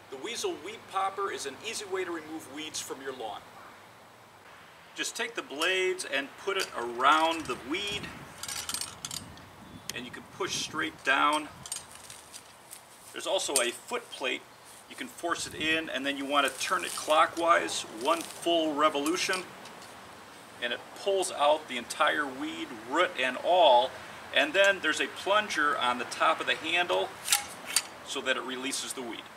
The Weasel Weed Popper is an easy way to remove weeds from your lawn. Just take the blades and put it around the weed, and you can push straight down. There's also a foot plate. You can force it in, and then you want to turn it clockwise, one full revolution, and it pulls out the entire weed, root and all. And then there's a plunger on the top of the handle so that it releases the weed.